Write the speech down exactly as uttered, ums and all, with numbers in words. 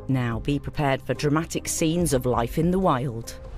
Now be prepared for dramatic scenes of life in the wild.